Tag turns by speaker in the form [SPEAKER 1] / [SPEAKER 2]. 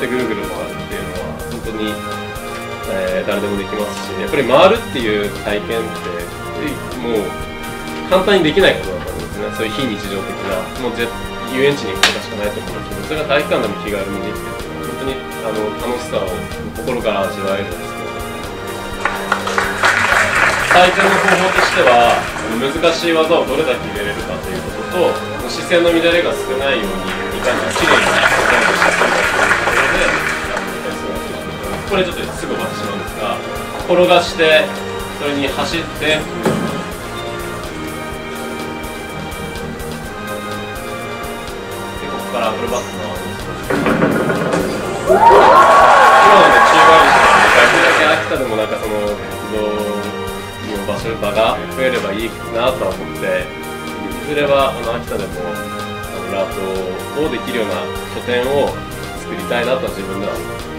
[SPEAKER 1] ってぐるぐる回るっていうのは本当に、誰でもできますし、やっぱり回るっていう体験ってもう簡単にできないことだと思うんですね。そういう非日常的なもう遊園地に行くことしかないと思うんですけど、それが体育館でも気軽にできてるのは本当に楽しさを心から味わえるんですけど、採点の方法としては難しい技をどれだけ入れれるかということと、姿勢の乱れが少ないようにいかにきれいにジャンプしてくるかというところで点数がついてくる。これちょっとすぐお話なんですが、転がしてそれに走ってでここからアクロバットの今のね中盤にしてできるだけ秋田でもなんかその場が増えればいいなとは思って、いずれは秋田でもラートをできるような拠点を作りたいなとは自分では思ってます。